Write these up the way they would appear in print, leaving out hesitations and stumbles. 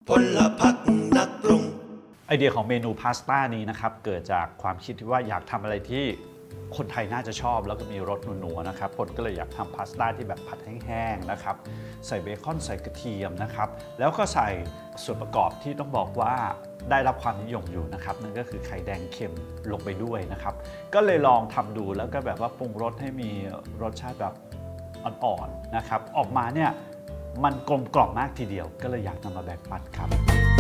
พลพรรคนักปรุงไอเดียของเมนูพาสต้านี้นะครับเกิดจากความคิดที่ว่าอยากทำอะไรที่คนไทยน่าจะชอบแล้วก็มีรสนัวๆนะครับคนก็เลยอยากทำพาสต้าที่แบบผัดแห้งๆนะครับใส่เบคอนใส่กระเทียมนะครับแล้วก็ใส่ส่วนประกอบที่ต้องบอกว่าได้รับความนิยมอยู่นะครับนั่นก็คือไข่แดงเค็มลงไปด้วยนะครับก็เลยลองทำดูแล้วก็แบบว่าปรุงรสให้มีรสชาติแบบอ่อนๆนะครับออกมาเนี่ยมันกลมกล่อมมากทีเดียวก็เลยอยากนำมาแบ่งปันครับ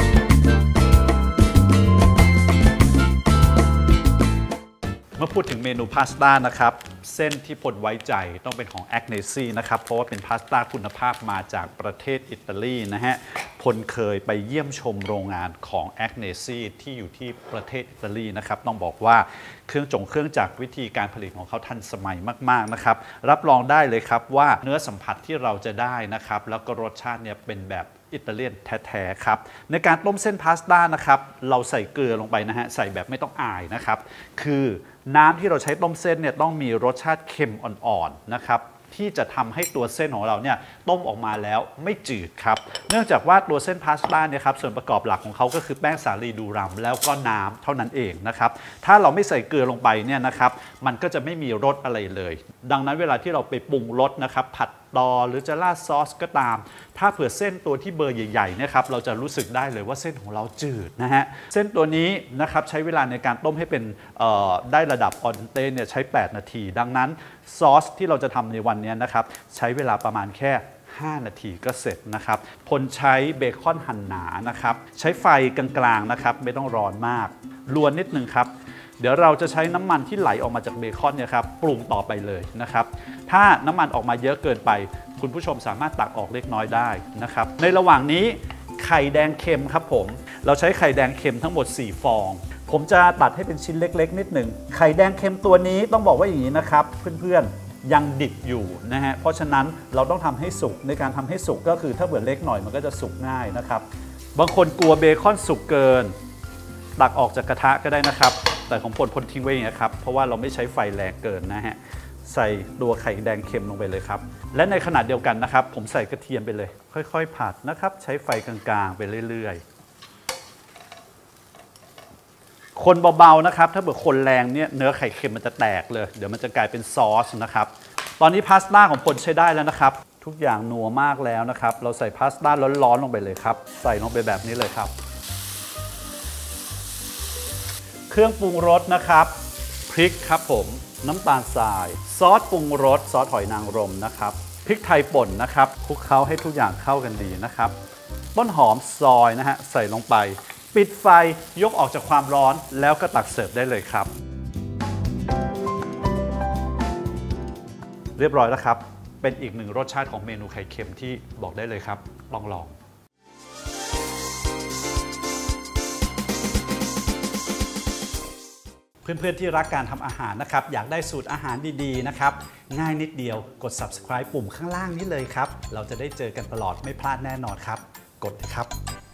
เมื่อพูดถึงเมนูพาสต้านะครับเส้นที่พลไว้ใจต้องเป็นของแอคเนซี่นะครับเพราะว่าเป็นพาสต้าคุณภาพมาจากประเทศอิตาลีนะฮะพลเคยไปเยี่ยมชมโรงงานของแอคเนซี่ที่อยู่ที่ประเทศอิตาลีนะครับต้องบอกว่าเครื่องจักรวิธีการผลิตของเขาทันสมัยมากๆนะครับรับรองได้เลยครับว่าเนื้อสัมผัสที่เราจะได้นะครับแล้วก็รสชาติเนี่ยเป็นแบบอิตาเลียนแท้ๆครับในการต้มเส้นพาสต้านะครับเราใส่เกลือลงไปนะฮะใส่แบบไม่ต้องอายนะครับคือน้ำที่เราใช้ต้มเส้นเนี่ยต้องมีรสชาติเค็มอ่อนๆนะครับที่จะทำให้ตัวเส้นของเราเนี่ยต้มออกมาแล้วไม่จืดครับเนื่องจากว่าตัวเส้นพาสต้าเนี่ยครับส่วนประกอบหลักของเขาก็คือแป้งสาลีดูรัมแล้วก็น้ำเท่านั้นเองนะครับถ้าเราไม่ใส่เกลือลงไปเนี่ยนะครับมันก็จะไม่มีรสอะไรเลยดังนั้นเวลาที่เราไปปรุงรสนะครับผัดต่อหรือจะราดซอสก็ตามถ้าเผื่อเส้นตัวที่เบอร์ใหญ่ๆเนี่ยครับเราจะรู้สึกได้เลยว่าเส้นของเราจืดนะฮะเส้นตัวนี้นะครับใช้เวลาในการต้มให้เป็นได้ระดับออนเต้เนี่ยใช้8นาทีดังนั้นซอสที่เราจะทำในวันนี้นะครับใช้เวลาประมาณแค่5นาทีก็เสร็จนะครับพลใช้เบคอนหั่นหนานะครับใช้ไฟกลางๆนะครับไม่ต้องร้อนมากลวนนิดนึงครับเดี๋ยวเราจะใช้น้ำมันที่ไหลออกมาจากเบคอนเนี่ยครับปรุงต่อไปเลยนะครับถ้าน้ำมันออกมาเยอะเกินไปคุณผู้ชมสามารถตักออกเล็กน้อยได้นะครับในระหว่างนี้ไข่แดงเค็มครับผมเราใช้ไข่แดงเค็มทั้งหมด4ฟองผมจะตัดให้เป็นชิ้นเล็กๆนิดหนึ่งไข่แดงเค็มตัวนี้ต้องบอกว่าอย่างนี้นะครับเพื่อนๆยังดิบอยู่นะฮะเพราะฉะนั้นเราต้องทำให้สุกในการทำให้สุกก็คือถ้าเบื่อเล็กหน่อยมันก็จะสุกง่ายนะครับบางคนกลัวเบคอนสุกเกินตักออกจากกระทะก็ได้นะครับแต่ของพลทิ้งไว้อย่างนี้ครับเพราะว่าเราไม่ใช้ไฟแรงเกินนะฮะใส่ตัวไข่แดงเค็มลงไปเลยครับและในขณะเดียวกันนะครับผมใส่กระเทียมไปเลยค่อยๆผัดนะครับใช้ไฟกลางๆไปเรื่อยๆคนเบาๆนะครับถ้าเกิดคนแรงเนี่ยเนื้อไข่เค็มมันจะแตกเลยเดี๋ยวมันจะกลายเป็นซอสนะครับตอนนี้พาสต้าของพลใช้ได้แล้วนะครับทุกอย่างนัวมากแล้วนะครับเราใส่พาสต้าร้อนๆลงไปเลยครับใส่ลงไปแบบนี้เลยครับเครื่องปรุงรสนะครับพริกครับผมน้ำตาลทรายซอสปรุงรสซอสหอยนางรมนะครับพริกไทยป่นนะครับคลุกเคล้าให้ทุกอย่างเข้ากันดีนะครับต้นหอมซอยนะฮะใส่ลงไปปิดไฟยกออกจากความร้อนแล้วก็ตักเสิร์ฟได้เลยครับเรียบร้อยแล้วครับเป็นอีกหนึ่งรสชาติของเมนูไข่เค็มที่บอกได้เลยครับลองเพื่อนๆที่รักการทำอาหารนะครับอยากได้สูตรอาหารดีๆนะครับง่ายนิดเดียวกด Subscribe ปุ่มข้างล่างนี้เลยครับเราจะได้เจอกันตลอดไม่พลาดแน่นอนครับกดเลยครับ